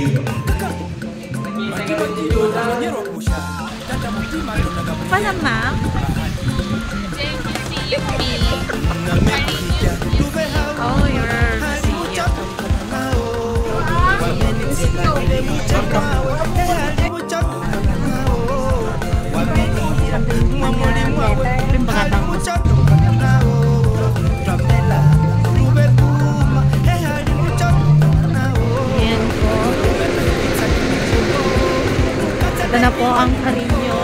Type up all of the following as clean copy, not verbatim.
Palamang. Oh, you're ito na po ang Carino.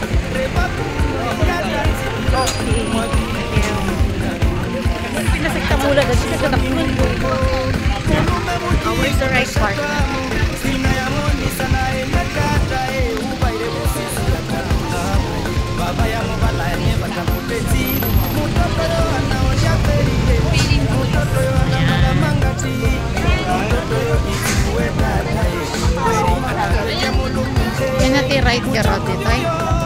Pinasagta mula na siya sa nakapun ko. Where's the right part? Yan natin right ka rin dito eh.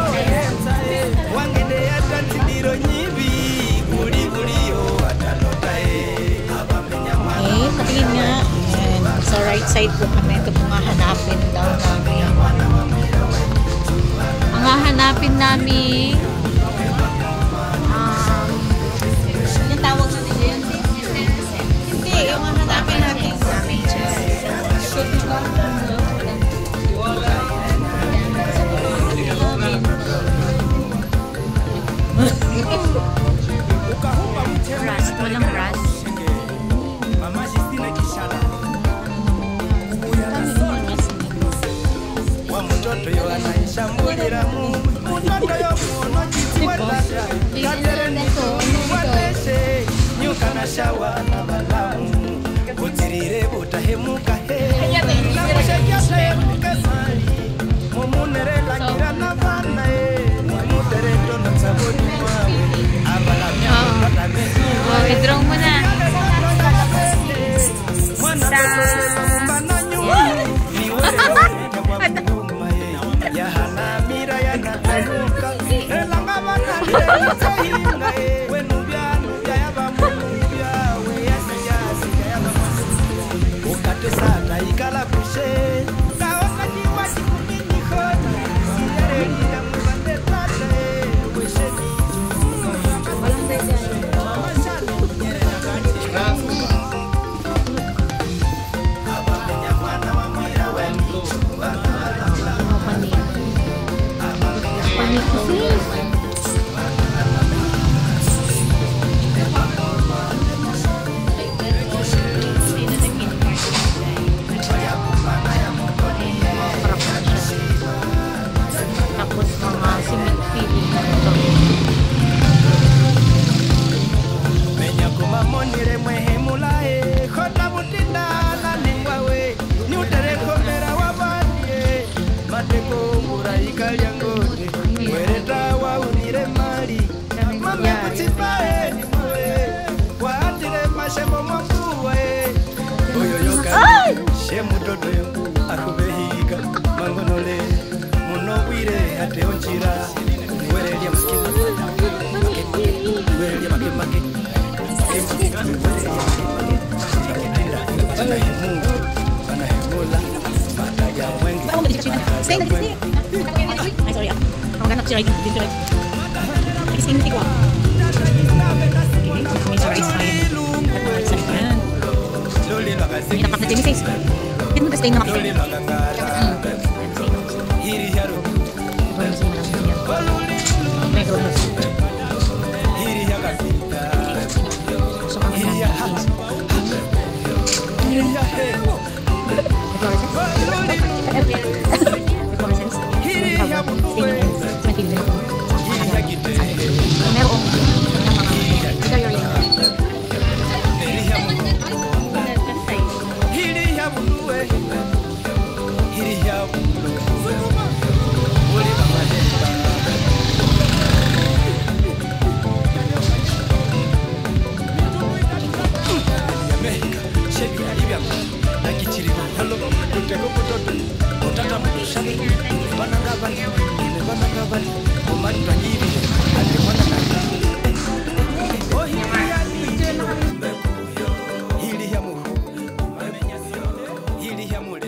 Okay, patingin nga. Ayan. Sa right side po kami. Ito po nga hanapin daw namin. Ang hahanapin namin yung tawag sa nila yun? Hindi, yung hahanapin natin Ras, walang ras. I-draw mo na. Stay na Disney. Ay, sorry ah. Ang ganap si Riding. Dito rin. Isinti ko ah. May sa rice fire. May tapak na Genesis. Dito mo ka-stay na makita. May dolos. Gusto kang Hili ya mule